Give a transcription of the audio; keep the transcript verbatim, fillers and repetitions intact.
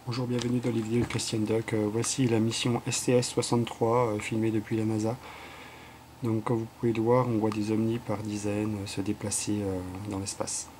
Bonjour, bienvenue dans les vidéos de Christian Doc. Euh, voici la mission S T S soixante-trois euh, filmée depuis la NASA. Donc comme vous pouvez le voir, on voit des ovnis par dizaines euh, se déplacer euh, dans l'espace.